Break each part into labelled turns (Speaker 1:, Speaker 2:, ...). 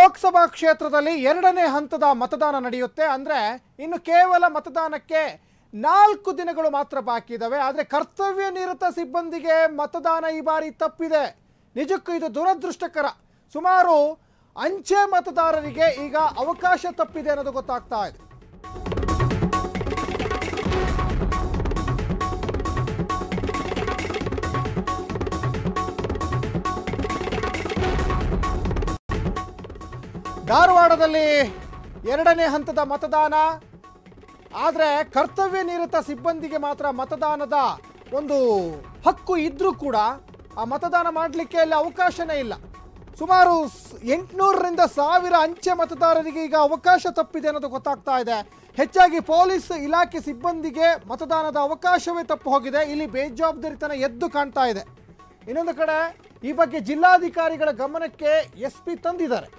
Speaker 1: ಲೋಕಸಭಾ ಕ್ಷೇತ್ರದಲ್ಲಿ ಎರಡನೇ ಹಂತದ ಮತದಾನ ನಡೆಯುತ್ತೆ. ಅಂದರೆ ಇನ್ನು ಕೇವಲ ಮತದಾನಕ್ಕೆ 4 ದಿನಗಳು ಮಾತ್ರ ಬಾಕಿ ಇದ್ದಾವೆ. ಆದರೆ ಕರ್ತವ್ಯ ನಿರತ ಸಿಬ್ಬಂದಿಗೆ ಮತದಾನ ಈ ಬಾರಿ ತಪ್ಪಿದೆ. ನಿಜಕ್ಕೂ ಇದು ದುರದೃಷ್ಟಕರ. ಸುಮಾರು ಅಂಚೆ ಮತದಾರರಿಗೆ ಈಗ ಅವಕಾಶ ತಪ್ಪಿದೆ ಅನ್ನೋದು ಗೊತ್ತಾಗ್ತಾ ಇದೆ. ಧಾರವಾಡದಲ್ಲಿ ಎರಡನೇ ಹಂತದ ಮತದಾನ. ಆದರೆ ಕರ್ತವ್ಯ ನಿರತ ಸಿಬ್ಬಂದಿಗೆ ಮಾತ್ರ ಮತದಾನದ ಒಂದು ಹಕ್ಕು ಇದ್ರೂ ಕೂಡ ಆ ಮತದಾನ ಮಾಡಲಿಕ್ಕೆ ಅಲ್ಲಿ ಅವಕಾಶನೇ ಇಲ್ಲ. ಸುಮಾರು 800ರಿಂದ 1000 ಅಂಚೆ ಮತದಾರರಿಗೆ ಈಗ ಅವಕಾಶ ತಪ್ಪಿದೆ ಅನ್ನೋದು ಗೊತ್ತಾಗ್ತಾ ಇದೆ. ಹೆಚ್ಚಾಗಿ ಪೊಲೀಸ್ ಇಲಾಖೆ ಸಿಬ್ಬಂದಿಗೆ ಮತದಾನದ ಅವಕಾಶವೇ ತಪ್ಪು ಹೋಗಿದೆ. ಇಲ್ಲಿ ಬೇಜವಾಬ್ದಾರಿತನ ಎದ್ದು ಕಾಣ್ತಾ ಇದೆ. ಇನ್ನೊಂದು ಕಡೆ ಈ ಬಗ್ಗೆ ಜಿಲ್ಲಾಧಿಕಾರಿಗಳ ಗಮನಕ್ಕೆ SP ತಂದಿದ್ದಾರೆ.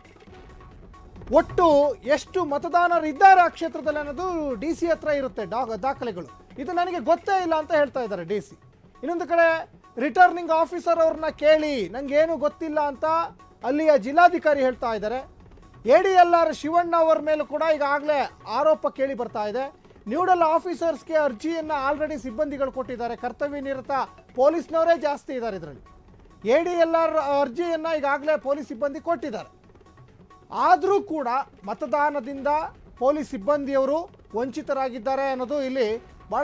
Speaker 1: ಒಟ್ಟು ಎಷ್ಟು ಮತದಾರರು ಇದ್ದಾರೆ ಆ ಕ್ಷೇತ್ರದಲ್ಲಿ ಅನ್ನೋದು DC ಹತ್ರ ಇರುತ್ತೆ ದಾಖಲೆಗಳು. ಇದು ನನಗೆ ಗೊತ್ತೇ ಇಲ್ಲ ಅಂತ ಹೇಳ್ತಾ ಇದ್ದಾರೆ DC. ಇನ್ನೊಂದು ಕಡೆ ರಿಟರ್ನಿಂಗ್ ಆಫೀಸರ್ ಅವ್ರನ್ನ ಕೇಳಿ ನನಗೇನು ಗೊತ್ತಿಲ್ಲ ಅಂತ ಅಲ್ಲಿಯ ಜಿಲ್ಲಾಧಿಕಾರಿ ಹೇಳ್ತಾ ಇದ್ದಾರೆ. ADLR ಶಿವಣ್ಣ ಅವರ ಮೇಲೂ ಕೂಡ ಈಗಾಗಲೇ ಆರೋಪ ಕೇಳಿ ಬರ್ತಾ ಇದೆ. ನ್ಯೂಡಲ್ ಆಫೀಸರ್ಸ್ಗೆ ಅರ್ಜಿಯನ್ನು ಆಲ್ರೆಡಿ ಸಿಬ್ಬಂದಿಗಳು ಕೊಟ್ಟಿದ್ದಾರೆ. ಕರ್ತವ್ಯ ನಿರತ ಪೊಲೀಸ್ನವರೇ ಜಾಸ್ತಿ ಇದ್ದಾರೆ ಇದರಲ್ಲಿ. ADLR ಅರ್ಜಿಯನ್ನು ಈಗಾಗಲೇ ಪೊಲೀಸ್ ಸಿಬ್ಬಂದಿ ಕೊಟ್ಟಿದ್ದಾರೆ. ಆದರೂ ಕೂಡ ಮತದಾನದಿಂದ ಪೊಲೀಸ್ ಸಿಬ್ಬಂದಿಯವರು ವಂಚಿತರಾಗಿದ್ದಾರೆ ಅನ್ನೋದು ಇಲ್ಲಿ ಭಾಳ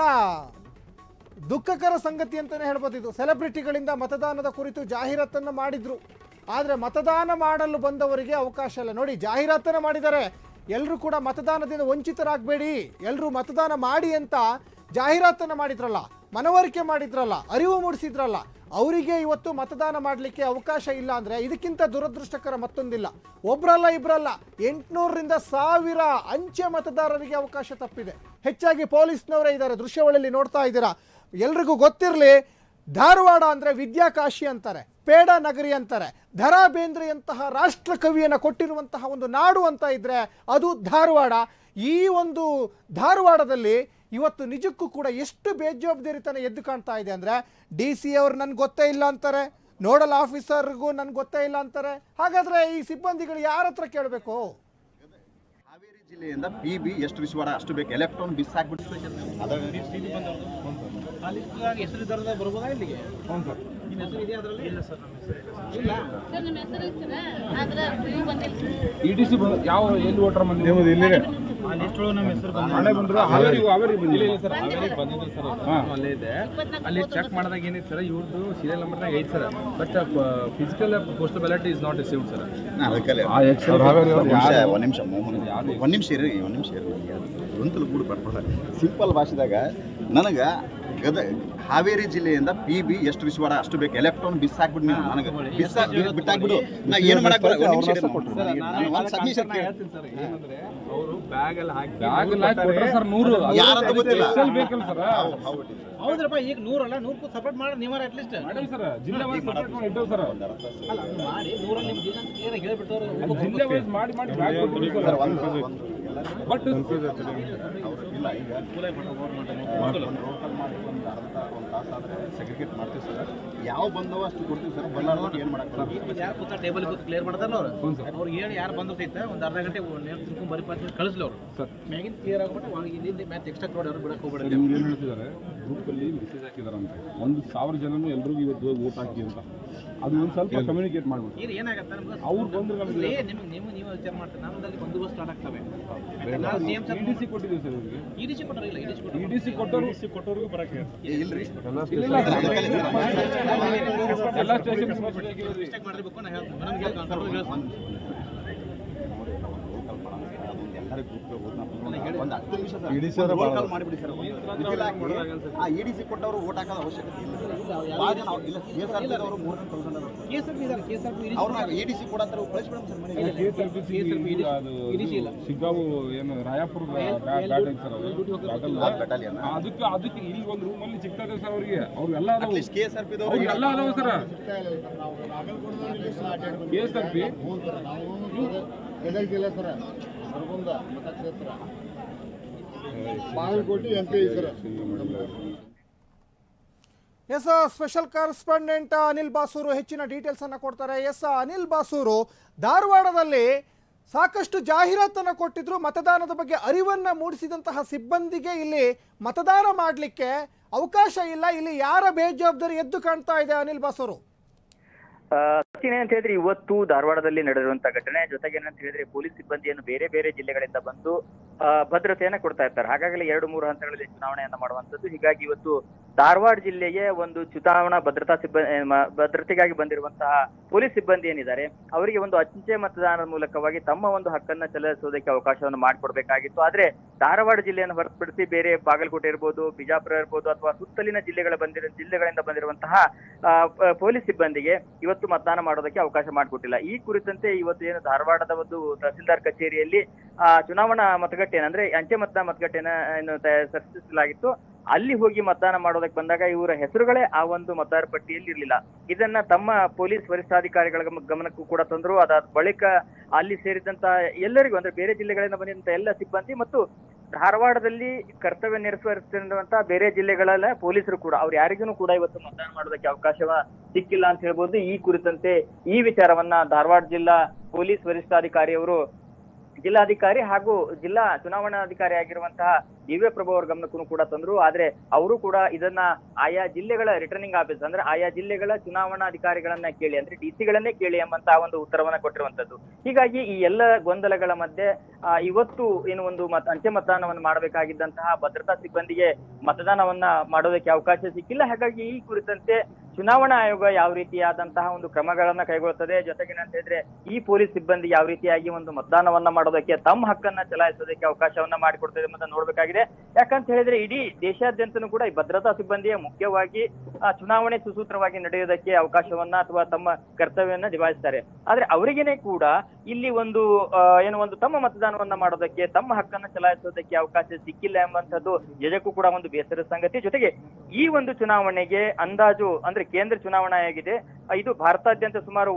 Speaker 1: ದುಃಖಕರ ಸಂಗತಿ ಅಂತಲೇ ಹೇಳ್ಬೋದು. ಇದು ಸೆಲೆಬ್ರಿಟಿಗಳಿಂದ ಮತದಾನದ ಕುರಿತು ಜಾಹೀರಾತನ್ನು ಮಾಡಿದ್ರು. ಆದರೆ ಮತದಾನ ಮಾಡಲು ಬಂದವರಿಗೆ ಅವಕಾಶ ಇಲ್ಲ. ನೋಡಿ, ಜಾಹೀರಾತನ್ನು ಮಾಡಿದ್ದಾರೆ. ಎಲ್ಲರೂ ಕೂಡ ಮತದಾನದಿಂದ ವಂಚಿತರಾಗಬೇಡಿ, ಎಲ್ಲರೂ ಮತದಾನ ಮಾಡಿ ಅಂತ ಜಾಹೀರಾತನ್ನು ಮಾಡಿದ್ರಲ್ಲ, ಮನವರಿಕೆ ಮಾಡಿದ್ರಲ್ಲ, ಅರಿವು ಮೂಡಿಸಿದ್ರಲ್ಲ, ಅವರಿಗೆ ಇವತ್ತು ಮತದಾನ ಮಾಡಲಿಕ್ಕೆ ಅವಕಾಶ ಇಲ್ಲ ಅಂದರೆ ಇದಕ್ಕಿಂತ ದುರದೃಷ್ಟಕರ ಮತ್ತೊಂದಿಲ್ಲ. ಒಬ್ಬರಲ್ಲ ಇಬ್ಬರಲ್ಲ, 800ರಿಂದ 1000 ಅಂಚೆ ಮತದಾರರಿಗೆ ಅವಕಾಶ ತಪ್ಪಿದೆ. ಹೆಚ್ಚಾಗಿ ಪೊಲೀಸ್ನವರೇ ಇದ್ದಾರೆ. ದೃಶ್ಯಾವಳಿಯಲ್ಲಿ ನೋಡ್ತಾ ಇದ್ದೀರಾ. ಎಲ್ರಿಗೂ ಗೊತ್ತಿರಲಿ, ಧಾರವಾಡ ಅಂದರೆ ವಿದ್ಯಾಕಾಶಿ ಅಂತಾರೆ, ಪೇಡ ನಗರಿ ಅಂತಾರೆ. ದ.ರಾ ಬೇಂದ್ರೆಯಂತಹ ರಾಷ್ಟ್ರ ಕವಿಯನ್ನು ಕೊಟ್ಟಿರುವಂತಹ ಒಂದು ನಾಡು ಅಂತ ಇದ್ದರೆ ಅದು ಧಾರವಾಡ. ಈ ಒಂದು ಧಾರವಾಡದಲ್ಲಿ ಇವತ್ತು ನಿಜಕ್ಕೂ ಕೂಡ ಎಷ್ಟು ಬೇಜವಾಬ್ದಾರಿತನ ಎದ್ದು ಕಾಣ್ತಾ ಇದೆ ಅಂದರೆ DC ಅವರು ನನಗೆ ಗೊತ್ತೇ ಇಲ್ಲ ಅಂತಾರೆ, ನೋಡಲ್ ಆಫೀಸರ್ಗೂ ನನಗೆ ಗೊತ್ತೇ ಇಲ್ಲ ಅಂತಾರೆ. ಹಾಗಾದರೆ ಈ ಸಿಬ್ಬಂದಿಗಳು ಯಾರ ಹತ್ರ ಕೇಳಬೇಕು?
Speaker 2: ಹಾವೇರಿ ಜಿಲ್ಲೆಯಿಂದ PB ಎಷ್ಟು ವಿಶ್ವಾಡ ಅಷ್ಟು ಬೇಕು. ಎಲೆಕ್ಟ್ರಾನ್ ಬಿಸ್ ಹಾಕ್ಬಿಟ್ಟು
Speaker 3: ಬರ್ಬೋದಾ ಇಲ್ಲಿಗೆ? ನಿಮ್ಮ ಹೆಸರು ಇದೆಯಾ ಅದರಲ್ಲಿ? ಇಲ್ಲ ಸರ್, ನಮ್ಮ ಹೆಸರು EDC ಯಾವ ಎಲ್ಲಿ ವೋಟರ್ ಬಂದಿದೆ ಇಲ್ಲಿ ಅಲ್ಲಿ ಚೆಕ್ ಮಾಡಿದಾಗ ಏನಿದೆ ಸರ್, ಇವ್ರದ್ದು ಸೀರಿಯಲ್ ನಂಬರ್ನಾಗ ಐತೆ sir, but physical postal ballot is not received sir.
Speaker 2: ಒಂದು ನಿಮಿಷ ಇರಿ ಒಂತಲು ಕೂಡ ಬರ್ಬೋದ. ಸಿಂಪಲ್ ಭಾಷೆದಾಗ ನನಗೆ ಹಾವೇರಿ ಜಿಲ್ಲೆಯಿಂದ PB ಎಷ್ಟು ವಿಶ್ವಾಡ ಅಷ್ಟು ಬೇಕು. ಎಲೆಕ್ಟ್ರಾನ್ ಬಿಸ್ ಹಾಕ್ಬಿಟ್ಟು ನೀವು ನನಗೆ ಬಿಟ್ಟಾಕ್ಬಿಟ್ಟು ನಾ ಏನು ಮಾಡಕ್ಕೆ ಯಾರಂತ ಗೊತ್ತಿಲ್ಲ.
Speaker 3: ಹೌದ್ರಪ್ಪ, ಈಗ 100 ಅಲ್ಲ 100 ಸಪೋರ್ಟ್ ಮಾಡಿ ನೀವಾರ ಅಟ್ಲೀಸ್ಟ್ ಜಿಲ್ಲೆ ಮಾಡಿ 100 ನಿಮ್ಮ ಜಿಲ್ಲೆ ಕ್ಲಿಯರ್ ಹೇಳಿಬಿಟ್ಟವ್ರು ಜಿಲ್ಲೆ ವೈಸ್ ಮಾಡಿ ಬಟ್
Speaker 2: ಸೆಗ್ರಿಗೇಟ್ ಮಾಡ್ತೀವಿ ಸರ್. ಯಾವ ಬಂದವ ಅಷ್ಟು ಕೊಡ್ತೀವಿ ಸರ್. ಬಲ್ಲಾರ್ದು ಏನು ಮಾಡಕ್ಕೆ
Speaker 3: ಯಾರು ಕೂತ ಟೇಬಲ್ ಕೂತು ಕ್ಲಿಯರ್ ಮಾಡ್ತಾರಲ್ಲ ಅವ್ರಿಗೆ ಹೇಳಿ ಯಾರು ಬಂದೈತೆ ಒಂದು ಅರ್ಧ ಗಂಟೆ ತಿಳ್ಕೊಂಡು ಬರೀ ಕಳಿಸ್ಲಿ ಅವರು ಸರ್. ಮ್ಯಾಗಿನ ಕ್ಲಿಯರ್ ಆಗ್ಬಿಟ್ಟು ಇಲ್ಲಿ ಮ್ಯಾಚ್ ಎಕ್ಸ್ಟ್ರಾ ಕ್ರೌಡ್ ಅವ್ರು ಬಿಡಕ್ಕೆ ಹೋಗ್ಬೇಡಿ.
Speaker 4: ನಿಮ್ಗೆ ಏನು ಹೇಳ್ತಿದ್ದಾರೆ, ಗ್ರೂಪಲ್ಲಿ ಮೆಸೇಜ್ ಹಾಕಿದಾರಂತೆ 1000 ಜನನು ಎಲ್ರಿಗೂ ಇವತ್ತು ವೋಟ್ ಹಾಕಿ ಅಂತ. ಅದು ಒಂದು ಸ್ವಲ್ಪ ಕಮ್ಯುನಿಕೇಟ್ ಮಾಡ್ಬಿಟ್ಟು
Speaker 3: ಇದು ಏನಾಗುತ್ತೆ ನಮ್ಗೆ
Speaker 4: ಅವ್ರು ಬಂದ್ರೆ ನಮಗೆ
Speaker 3: ನೀವು ವಿಚಾರ ಮಾಡ್ತಾರೆ. ನಮ್ಮಲ್ಲಿ ಬಂದೋಬಸ್ತ್ ಸ್ಟಾರ್ಟ್ ಆಗ್ತವೆ.
Speaker 4: EDC ಕೊಟ್ಟಿದ್ದೀವಿ ಸರ್ ಇವರಿಗೆ.
Speaker 3: EDC ಕೊಟ್ಟರು ಇಲ್ಲ,
Speaker 4: EDC ಕೊಟ್ಟವ್ರಿಗೂ ಬರಕ್ಕೆ
Speaker 2: ಇಲ್ರಿ
Speaker 4: ಎಲ್ಲ ಸ್ಟೇಷನ್
Speaker 3: ಮಿಸ್ಟೇಕ್ ಮಾಡಿರ್ಬೇಕು. ನಾನು ಹೇಳ್ತೀನಿ
Speaker 2: EDC ಕೊಟ್ಟವರು ವೋಟ್ ಹಾಕೋದು ಅವಶ್ಯಕತೆ ಇಲ್ಲ. EDC ಕೊಡಂತಾರೆ
Speaker 4: ಶಿಗ್ಗಾವು ಏನು ರಾಯಪುರ ಅದಕ್ಕೆ ಇಲ್ಲಿ ಒಂದು ರೂಮ್ ಅಲ್ಲಿ ಸಿಗ್ತದೆ ಸರ್ ಅವರಿಗೆ. ಅವ್ರಿಗೆಲ್ಲ ಎಲ್ಲ ಅದಾವ ಸರ್. KSRP
Speaker 5: ಗದಗ ಜಿಲ್ಲೆ ಸರ ನರಗುಂದ ಮತಕ್ಷೇತ್ರ Bagalkot MP sir.
Speaker 1: Yes, special correspondent Anil Basur ಹೆಚ್ಚಿನ ಡೀಟೇಲ್ಸ್ ಅನ್ನು ಕೊಡ್ತಾರೆ. ಎಸ್ ಅನಿಲ್ ಬಾಸೂರು, ಧಾರವಾಡದಲ್ಲಿ ಸಾಕಷ್ಟು ಜಾಹೀರಾತನ್ನು ಕೊಟ್ಟಿದ್ರು, ಮತದಾನದ ಬಗ್ಗೆ ಅರಿವನ್ನು ಮೂಡಿಸಿದಂತಹ ಸಿಬ್ಬಂದಿಗೆ ಇಲ್ಲಿ ಮತದಾನ ಮಾಡಲಿಕ್ಕೆ ಅವಕಾಶ ಇಲ್ಲ. ಇಲ್ಲಿ ಯಾರ ಬೇಜವಾಬ್ದಾರಿ ಎದ್ದು ಕಾಣ್ತಾ ಇದೆ ಅನಿಲ್ ಬಾಸರು?
Speaker 6: ಏನಂತ ಹೇಳಿದ್ರೆ ಇವತ್ತು ಧಾರವಾಡದಲ್ಲಿ ನಡೆದಿರುವಂತಹ ಘಟನೆ, ಜೊತೆಗೆ ಏನಂತ ಹೇಳಿದ್ರೆ ಪೊಲೀಸ್ ಸಿಬ್ಬಂದಿಯನ್ನು ಬೇರೆ ಬೇರೆ ಜಿಲ್ಲೆಗಳಿಂದ ಬಂದು ಭದ್ರತೆಯನ್ನ ಕೊಡ್ತಾ ಇರ್ತಾರೆ. ಹಾಗಾಗಿ 2-3 ಹಂತಗಳಲ್ಲಿ ಚುನಾವಣೆಯನ್ನ ಮಾಡುವಂತದ್ದು. ಹೀಗಾಗಿ ಇವತ್ತು ಧಾರವಾಡ ಜಿಲ್ಲೆಗೆ ಒಂದು ಚುನಾವಣಾ ಭದ್ರತೆಗಾಗಿ ಬಂದಿರುವಂತಹ ಪೊಲೀಸ್ ಸಿಬ್ಬಂದಿ ಏನಿದ್ದಾರೆ ಅವರಿಗೆ ಒಂದು ಅಂಚೆ ಮತದಾನದ ಮೂಲಕವಾಗಿ ತಮ್ಮ ಒಂದು ಹಕ್ಕನ್ನ ಚಲಾಯಿಸುವುದಕ್ಕೆ ಅವಕಾಶವನ್ನು ಮಾಡಿಕೊಡ್ಬೇಕಾಗಿತ್ತು. ಆದ್ರೆ ಧಾರವಾಡ ಜಿಲ್ಲೆಯನ್ನು ಹೊರತುಪಡಿಸಿ ಬೇರೆ ಬಾಗಲಕೋಟೆ ಇರ್ಬೋದು, ಬಿಜಾಪುರ ಇರ್ಬೋದು ಅಥವಾ ಸುತ್ತಲಿನ ಜಿಲ್ಲೆಗಳಿಂದ ಬಂದಿರುವಂತಹ ಪೊಲೀಸ್ ಸಿಬ್ಬಂದಿಗೆ ಇವತ್ತು ಮತದಾನ ಮಾಡೋದಕ್ಕೆ ಅವಕಾಶ ಮಾಡಿಕೊಟ್ಟಿಲ್ಲ. ಈ ಕುರಿತಂತೆ ಇವತ್ತು ಏನು ಧಾರವಾಡದ ಒಂದು ತಹಸೀಲ್ದಾರ್ ಕಚೇರಿಯಲ್ಲಿ ಚುನಾವಣಾ ಮತಗಟ್ಟೆಯನ್ನು ಅಂದ್ರೆ ಅಂಚೆ ಮತದಾನ ಮತಗಟ್ಟೆಯನ್ನು ಸೃಷ್ಟಿಸಲಾಗಿತ್ತು. ಅಲ್ಲಿ ಹೋಗಿ ಮತದಾನ ಮಾಡೋದಕ್ಕೆ ಬಂದಾಗ ಇವರ ಹೆಸರುಗಳೇ ಆ ಒಂದು ಮತದಾರ ಪಟ್ಟಿಯಲ್ಲಿ ಇರಲಿಲ್ಲ. ಇದನ್ನ ತಮ್ಮ ಪೊಲೀಸ್ ವರಿಷ್ಠಾಧಿಕಾರಿಗಳ ಗಮನಕ್ಕೂ ಕೂಡ ತಂದ್ರು. ಅದಾದ ಬಳಿಕ ಅಲ್ಲಿ ಸೇರಿದಂತ ಎಲ್ಲರಿಗೂ ಅಂದ್ರೆ ಬೇರೆ ಜಿಲ್ಲೆಗಳಿಂದ ಬಂದಿರುವಂತ ಎಲ್ಲ ಸಿಬ್ಬಂದಿ ಮತ್ತು ಧಾರವಾಡದಲ್ಲಿ ಕರ್ತವ್ಯ ನಿರ್ವಹಿಸುತ್ತಿರುವಂತಹ ಬೇರೆ ಜಿಲ್ಲೆಗಳ ಪೊಲೀಸರು ಕೂಡ ಅವ್ರು ಯಾರಿಗೂ ಕೂಡ ಇವತ್ತು ಮತದಾನ ಮಾಡೋದಕ್ಕೆ ಅವಕಾಶ ಸಿಕ್ಕಿಲ್ಲ ಅಂತ ಹೇಳ್ಬೋದು. ಈ ಕುರಿತಂತೆ ಈ ವಿಚಾರವನ್ನ ಧಾರವಾಡ ಜಿಲ್ಲಾ ಪೊಲೀಸ್ ವರಿಷ್ಠಾಧಿಕಾರಿಯವರು ಜಿಲ್ಲಾಧಿಕಾರಿ ಹಾಗೂ ಜಿಲ್ಲಾ ಚುನಾವಣಾಧಿಕಾರಿ ಆಗಿರುವಂತಹ ದಿವ್ಯ ಪ್ರಭು ಅವರ ಗಮನಕ್ಕೂ ಕೂಡ ತಂದ್ರು. ಆದ್ರೆ ಅವರು ಕೂಡ ಇದನ್ನ ಆಯಾ ಜಿಲ್ಲೆಗಳ ರಿಟರ್ನಿಂಗ್ ಆಫೀಸ್ ಅಂದ್ರೆ ಆಯಾ ಜಿಲ್ಲೆಗಳ ಚುನಾವಣಾಧಿಕಾರಿಗಳನ್ನ ಕೇಳಿ ಅಂದ್ರೆ ಡಿಸಿಗಳನ್ನೇ ಕೇಳಿ ಎಂಬಂತಹ ಒಂದು ಉತ್ತರವನ್ನ ಕೊಟ್ಟಿರುವಂತದ್ದು. ಹೀಗಾಗಿ ಈ ಎಲ್ಲ ಗೊಂದಲಗಳ ಮಧ್ಯೆ ಇವತ್ತು ಏನು ಒಂದು ಅಂಚೆ ಮತದಾನವನ್ನು ಮಾಡಬೇಕಾಗಿದ್ದಂತಹ ಭದ್ರತಾ ಸಿಬ್ಬಂದಿಗೆ ಮತದಾನವನ್ನ ಮಾಡೋದಕ್ಕೆ ಅವಕಾಶ ಸಿಕ್ಕಿಲ್ಲ. ಹಾಗಾಗಿ ಈ ಕುರಿತಂತೆ ಚುನಾವಣಾ ಆಯೋಗ ಯಾವ ರೀತಿಯಾದಂತಹ ಒಂದು ಕ್ರಮಗಳನ್ನ ಕೈಗೊಳ್ಳುತ್ತದೆ, ಜೊತೆಗೆ ಏನಂತ ಹೇಳಿದ್ರೆ ಈ ಪೊಲೀಸ್ ಸಿಬ್ಬಂದಿ ಯಾವ ರೀತಿಯಾಗಿ ಒಂದು ಮತದಾನವನ್ನ ಮಾಡೋದಕ್ಕೆ ತಮ್ಮ ಹಕ್ಕನ್ನ ಚಲಾಯಿಸೋದಕ್ಕೆ ಅವಕಾಶವನ್ನ ಮಾಡಿಕೊಡ್ತದೆ ಅಂತ ನೋಡ್ಬೇಕಾಗಿದೆ. ಯಾಕಂತ ಹೇಳಿದ್ರೆ ಇಡೀ ದೇಶಾದ್ಯಂತನೂ ಕೂಡ ಈ ಭದ್ರತಾ ಸಿಬ್ಬಂದಿಯ ಮುಖ್ಯವಾಗಿ ಚುನಾವಣೆ ಸುಸೂತ್ರವಾಗಿ ನಡೆಯೋದಕ್ಕೆ ಅವಕಾಶವನ್ನ ಅಥವಾ ತಮ್ಮ ಕರ್ತವ್ಯವನ್ನ ನಿಭಾಯಿಸ್ತಾರೆ. ಆದ್ರೆ ಅವರಿಗೇನೆ ಕೂಡ ಇಲ್ಲಿ ಒಂದು ಏನು ಒಂದು ತಮ್ಮ ಮತದಾನವನ್ನ ಮಾಡೋದಕ್ಕೆ ತಮ್ಮ ಹಕ್ಕನ್ನ ಚಲಾಯಿಸೋದಕ್ಕೆ ಅವಕಾಶ ಸಿಕ್ಕಿಲ್ಲ ಎಂಬಂತದ್ದು ನಿಜಕ್ಕೂ ಕೂಡ ಒಂದು ಬೇಸರದ ಸಂಗತಿ. ಜೊತೆಗೆ ಈ ಒಂದು ಚುನಾವಣೆಗೆ ಅಂದಾಜು ಅಂದ್ರೆ ಕೇಂದ್ರ ಚುನಾವಣಾ ಆಯೋಗ ಇದೆ, ಇದು ಭಾರತಾದ್ಯಂತ ಸುಮಾರು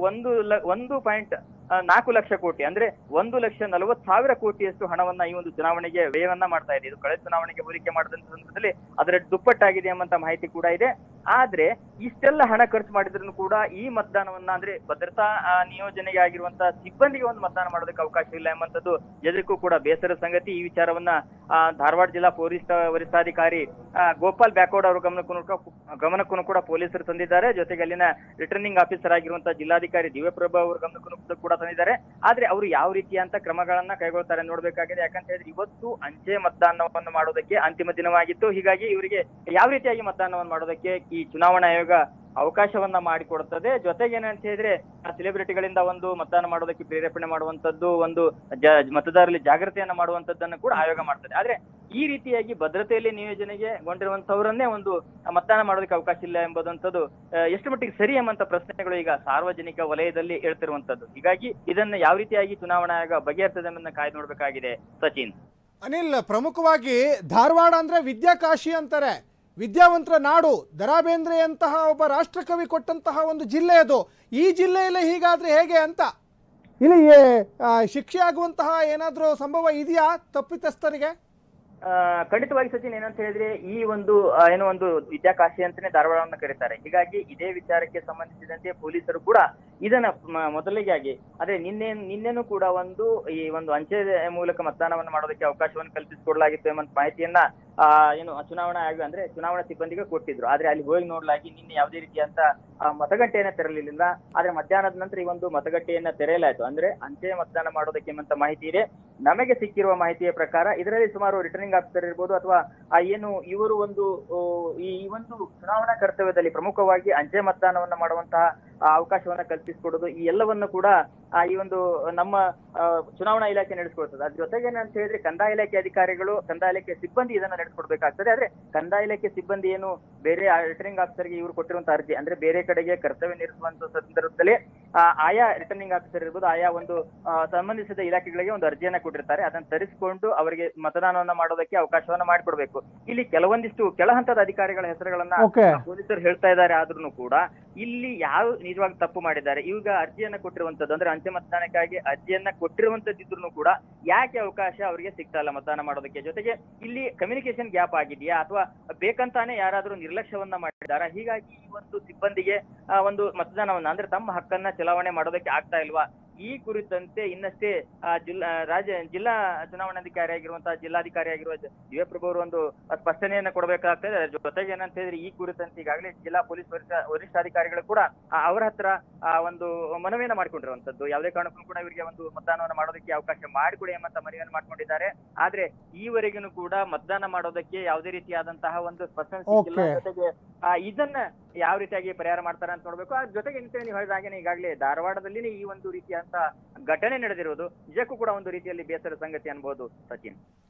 Speaker 6: 1.4 ಲಕ್ಷ ಕೋಟಿ ಅಂದ್ರೆ 1,40,000 ಕೋಟಿಯಷ್ಟು ಹಣವನ್ನ ಈ ಒಂದು ಚುನಾವಣೆಗೆ ವ್ಯಯವನ್ನ ಮಾಡ್ತಾ ಇದೆ. ಇದು ಕಳೆದ ಚುನಾವಣೆಗೆ ಹೋಲಿಕೆ ಮಾಡಿದಂತ ಸಂದರ್ಭದಲ್ಲಿ ಅದರ ದುಪ್ಪಟ್ಟಾಗಿದೆ ಎಂಬಂತ ಮಾಹಿತಿ ಕೂಡ ಇದೆ. ಆದ್ರೆ ಇಷ್ಟೆಲ್ಲ ಹಣ ಖರ್ಚು ಮಾಡಿದ್ರು ಕೂಡ ಈ ಮತದಾನವನ್ನ ಅಂದ್ರೆ ಭದ್ರತಾ ನಿಯೋಜನೆಗೆ ಆಗಿರುವಂತಹ ಸಿಬ್ಬಂದಿಗೆ ಒಂದು ಮತದಾನ ಮಾಡೋದಕ್ಕೆ ಅವಕಾಶ ಇಲ್ಲ ಎಂಬಂತದ್ದು ಎದಕ್ಕೂ ಕೂಡ ಬೇಸರ ಸಂಗತಿ. ಈ ವಿಚಾರವನ್ನ ಧಾರವಾಡ ಜಿಲ್ಲಾ ಪೊಲೀಸ್ ವರಿಷ್ಠಾಧಿಕಾರಿ ಗೋಪಾಲ್ ಬ್ಯಾಕೋಡ್ ಅವರ ಗಮನಕ್ಕೂ ಕೂಡ ಪೊಲೀಸರು ತಂದಿದ್ದಾರೆ. ಜೊತೆಗೆ ಅಲ್ಲಿನ ರಿಟರ್ನಿಂಗ್ ಆಫೀಸರ್ ಆಗಿರುವಂತಹ ಜಿಲ್ಲಾಧಿಕಾರಿ ದಿವ್ಯಪ್ರಭಾ ಅವರ ಗಮನಕ್ಕೂ ಕೂಡ ತಂದಿದ್ದಾರೆ. ಆದ್ರೆ ಅವರು ಯಾವ ರೀತಿಯಂತ ಕ್ರಮಗಳನ್ನ ಕೈಗೊಳ್ತಾರೆ ನೋಡ್ಬೇಕಾಗಿದೆ. ಯಾಕಂತ ಹೇಳಿದ್ರೆ ಇವತ್ತು ಅಂಚೆ ಮತದಾನವನ್ನು ಮಾಡೋದಕ್ಕೆ ಅಂತಿಮ ದಿನವಾಗಿತ್ತು. ಹೀಗಾಗಿ ಇವರಿಗೆ ಯಾವ ರೀತಿಯಾಗಿ ಮತದಾನವನ್ನು ಮಾಡೋದಕ್ಕೆ ಈ ಚುನಾವಣಾ ಆಯೋಗ ಅವಕಾಶವನ್ನ ಮಾಡಿಕೊಡುತ್ತದೆ. ಜೊತೆಗೆ ಏನಂತ ಹೇಳಿದ್ರೆ ಸೆಲೆಬ್ರಿಟಿಗಳಿಂದ ಒಂದು ಮತದಾನ ಮಾಡೋದಕ್ಕೆ ಪ್ರೇರೇಪಣೆ ಮಾಡುವಂತದ್ದು, ಒಂದು ಮತದಾರರಲ್ಲಿ ಜಾಗೃತಿಯನ್ನ ಮಾಡುವಂತದ್ದನ್ನು ಕೂಡ ಆಯೋಗ ಮಾಡ್ತದೆ. ಆದ್ರೆ ಈ ರೀತಿಯಾಗಿ ಭದ್ರತೆಯಲ್ಲಿ ನಿಯೋಜನೆಗೆ ಗೊಂಡಿರುವಂತವರನ್ನೇ ಒಂದು ಮತದಾನ ಮಾಡೋದಕ್ಕೆ ಅವಕಾಶ ಇಲ್ಲ ಎಂಬುದಂತದ್ದು ಎಷ್ಟು ಮಟ್ಟಿಗೆ ಸರಿ ಎಂಬಂತ ಪ್ರಶ್ನೆಗಳು ಈಗ ಸಾರ್ವಜನಿಕ ವಲಯದಲ್ಲಿ ಹೇಳ್ತಿರುವಂತದ್ದು. ಹೀಗಾಗಿ ಇದನ್ನ ಯಾವ ರೀತಿಯಾಗಿ ಚುನಾವಣಾ ಆಯೋಗ ಬಗೆಹರಿಸದೆ ಎಂಬುದನ್ನ ಕಾಯ್ದು ನೋಡ್ಬೇಕಾಗಿದೆ. ಸಚಿನ್.
Speaker 1: ಅನಿಲ್, ಪ್ರಮುಖವಾಗಿ ಧಾರವಾಡ ಅಂದ್ರೆ ವಿದ್ಯಾಕಾಶಿ ಅಂತಾರೆ, ವಿದ್ಯಾವಂತರ ನಾಡು. ದ.ರಾ ಬೇಂದ್ರೆಯಂತಹ ಒಬ್ಬ ರಾಷ್ಟ್ರಕವಿ ಕೊಟ್ಟಂತಹ ಒಂದು ಜಿಲ್ಲೆ ಅದು. ಈ ಜಿಲ್ಲೆಯಲ್ಲಿ ಹೀಗಾದ್ರೆ ಹೇಗೆ ಅಂತ ಇಲ್ಲಿ ಶಿಕ್ಷೆ ಆಗುವಂತಹ ಏನಾದರೂ ಸಂಭವ ಇದೆಯಾ ತಪ್ಪಿತಸ್ಥರಿಗೆ?
Speaker 6: ಖಂಡಿತವಾಗಿ ಸಚಿನ್, ಏನಂತ ಹೇಳಿದ್ರೆ ಈ ಒಂದು ಏನೋ ಒಂದು ವಿದ್ಯಾಕಾಶಿ ಅಂತಾನೆ ಧಾರವಾಡವನ್ನ ಕರೀತಾರೆ. ಹೀಗಾಗಿ ಇದೇ ವಿಚಾರಕ್ಕೆ ಸಂಬಂಧಿಸಿದಂತೆ ಪೊಲೀಸರು ಕೂಡ ಇದನ್ನ ಮೊದಲಿಗಾಗಿ ಅದೇ ನಿನ್ನೆನೂ ಕೂಡ ಈ ಒಂದು ಅಂಚೆ ಮೂಲಕ ಮತದಾನವನ್ನು ಮಾಡೋದಕ್ಕೆ ಅವಕಾಶವನ್ನು ಕಲ್ಪಿಸಿಕೊಡಲಾಗಿತ್ತು ಎಂಬ ಮಾಹಿತಿಯನ್ನ ಏನು ಚುನಾವಣಾ ಆಯೋಗ ಅಂದ್ರೆ ಚುನಾವಣಾ ಸಿಬ್ಬಂದಿಗೆ ಕೊಟ್ಟಿದ್ರು. ಆದ್ರೆ ಅಲ್ಲಿ ಹೋಗಿ ನೋಡ್ಲಾಗಿ ನಿನ್ನೆ ಯಾವುದೇ ರೀತಿಯಂತ ಮತಗಟ್ಟೆಯನ್ನ ತೆರಲಿಲ್ಲ. ಆದ್ರೆ ಮಧ್ಯಾಹ್ನದ ನಂತರ ಈ ಒಂದು ಮತಗಟ್ಟೆಯನ್ನ ತೆರೆಯಲಾಯ್ತು. ಅಂದ್ರೆ ಅಂಚೆ ಮತದಾನ ಮಾಡೋದಕ್ಕೆ ಎಂಬಂತ ಮಾಹಿತಿ ಇದೆ. ನಮಗೆ ಸಿಕ್ಕಿರುವ ಮಾಹಿತಿಯ ಪ್ರಕಾರ ಇದರಲ್ಲಿ ಸುಮಾರು ರಿಟರ್ನಿಂಗ್ ಆಫೀಸರ್ ಇರ್ಬೋದು ಅಥವಾ ಏನು ಇವರು ಈ ಒಂದು ಚುನಾವಣಾ ಕರ್ತವ್ಯದಲ್ಲಿ ಪ್ರಮುಖವಾಗಿ ಅಂಚೆ ಮತದಾನವನ್ನ ಮಾಡುವಂತಹ ಅವಕಾಶವನ್ನ ಕಲ್ಪಿಸಿಕೊಡೋದು, ಈ ಎಲ್ಲವನ್ನು ಕೂಡ ಈ ಒಂದು ನಮ್ಮ ಚುನಾವಣಾ ಇಲಾಖೆ ನಡೆಸ್ಕೊಡ್ತದೆ. ಅದ್ರ ಜೊತೆಗೆ ಏನಂತ ಹೇಳಿದ್ರೆ ಕಂದಾಯ ಇಲಾಖೆ ಅಧಿಕಾರಿಗಳು, ಕಂದಾಯ ಇಲಾಖೆ ಸಿಬ್ಬಂದಿ ಇದನ್ನ ನಡೆಸ್ಕೊಡ್ಬೇಕಾಗ್ತದೆ. ಆದ್ರೆ ಕಂದಾಯ ಇಲಾಖೆ ಸಿಬ್ಬಂದಿ ಏನು ಬೇರೆ ರಿಟರ್ನಿಂಗ್ ಆಫೀಸರ್ಗೆ ಇವರು ಕೊಟ್ಟಿರುವಂತಹ ಅರ್ಜಿ ಅಂದ್ರೆ ಬೇರೆ ಕಡೆಗೆ ಕರ್ತವ್ಯ ನಿರ್ವಹಿಸುವಂತ ಸಂದರ್ಭದಲ್ಲಿ ಆಯಾ ರಿಟರ್ನಿಂಗ್ ಆಫೀಸರ್ ಇರ್ಬೋದು, ಆಯಾ ಒಂದು ಸಂಬಂಧಿಸಿದ ಇಲಾಖೆಗಳಿಗೆ ಒಂದು ಅರ್ಜಿಯನ್ನ ಕೊಟ್ಟಿರ್ತಾರೆ. ಅದನ್ನ ತರಿಸಿಕೊಂಡು ಅವರಿಗೆ ಮತದಾನವನ್ನ ಮಾಡೋದಕ್ಕೆ ಅವಕಾಶವನ್ನ ಮಾಡಿಕೊಡ್ಬೇಕು. ಇಲ್ಲಿ ಕೆಲವೊಂದಿಷ್ಟು ಕೆಳ ಹಂತದ ಅಧಿಕಾರಿಗಳ ಹೆಸರುಗಳನ್ನ ಪೊಲೀಸರು ಹೇಳ್ತಾ ಇದ್ದಾರೆ. ಆದ್ರೂ ಕೂಡ ಇಲ್ಲಿ ಯಾವ ನಿಜವಾಗಿ ತಪ್ಪು ಮಾಡಿದ್ದಾರೆ, ಈಗ ಅರ್ಜಿಯನ್ನ ಕೊಟ್ಟಿರುವಂತದ್ದು ಅಂದ್ರೆ ಅಂಚೆ ಮತದಾನಕ್ಕಾಗಿ ಅರ್ಜಿಯನ್ನ ಕೊಟ್ಟಿರುವಂತದ್ದಿದ್ರು ಕೂಡ ಯಾಕೆ ಅವಕಾಶ ಅವರಿಗೆ ಸಿಗ್ತಾ ಇಲ್ಲ ಮತದಾನ ಮಾಡೋದಕ್ಕೆ? ಜೊತೆಗೆ ಇಲ್ಲಿ ಕಮ್ಯುನಿಕೇಶನ್ ಗ್ಯಾಪ್ ಆಗಿದೆಯಾ ಅಥವಾ ಬೇಕಂತಾನೆ ಯಾರಾದ್ರೂ ನಿರ್ಲಕ್ಷ್ಯವನ್ನ ಮಾಡಿದಾರಾ? ಹೀಗಾಗಿ ಈ ಒಂದು ಸಿಬ್ಬಂದಿಗೆ ಒಂದು ಮತದಾನವನ್ನ ಅಂದ್ರೆ ತಮ್ಮ ಹಕ್ಕನ್ನ ಚಲಾವಣೆ ಮಾಡೋದಕ್ಕೆ ಆಗ್ತಾ ಇಲ್ವಾ? ಈ ಕುರಿತಂತೆ ಇನ್ನಷ್ಟೇ ಜಿಲ್ಲಾ ಚುನಾವಣಾಧಿಕಾರಿ ಆಗಿರುವಂತಹ ಜಿಲ್ಲಾಧಿಕಾರಿ ಆಗಿರುವ ದಿವ್ಯಪ್ರಭು ಅವರು ಒಂದು ಸ್ಪಷ್ಟನೆಯನ್ನ ಕೊಡಬೇಕಾಗ್ತದೆ. ಜೊತೆಗೆ ಏನಂತ ಹೇಳಿದ್ರೆ ಈ ಕುರಿತಂತೆ ಈಗಾಗಲೇ ಜಿಲ್ಲಾ ಪೊಲೀಸ್ ವರಿಷ್ಠಾಧಿಕಾರಿಗಳು ಕೂಡ ಅವರ ಹತ್ರ ಒಂದು ಮನವಿಯನ್ನ ಮಾಡಿಕೊಂಡಿರುವಂತದ್ದು. ಯಾವುದೇ ಕಾರಣಕ್ಕೂ ಕೂಡ ಇವರಿಗೆ ಒಂದು ಮತದಾನವನ್ನು ಮಾಡೋದಕ್ಕೆ ಅವಕಾಶ ಮಾಡಿಕೊಡಿ ಎಂಬಂತ ಮನವಿಯನ್ನು ಮಾಡ್ಕೊಂಡಿದ್ದಾರೆ. ಆದ್ರೆ ಈವರೆಗೂ ಕೂಡ ಮತದಾನ ಮಾಡೋದಕ್ಕೆ ಯಾವುದೇ ರೀತಿಯಾದಂತಹ ಒಂದು ಸ್ಪಷ್ಟನೆ ಸಿಕ್ಕಿಲ್ಲ. ಜೊತೆಗೆ ಇದನ್ನ ಯಾವ ರೀತಿಯಾಗಿ ಪರಿಹಾರ ಮಾಡ್ತಾರೆ ಅಂತ ನೋಡ್ಬೇಕು. ಅದ್ರ ಜೊತೆಗೆ ನೀವು ಹೇಳಿದ ಹಾಗೇನೆ ಈಗಾಗಲೇ ಧಾರವಾಡದಲ್ಲಿ ಈ ಒಂದು ರೀತಿಯಂತ ಘಟನೆ ನಡೆದಿರುವುದು ನಿಜಕ್ಕೂ ಕೂಡ ಒಂದು ರೀತಿಯಲ್ಲಿ ಬೇಸರ ಸಂಗತಿ ಅನ್ಬಹುದು ಸಚಿನ್.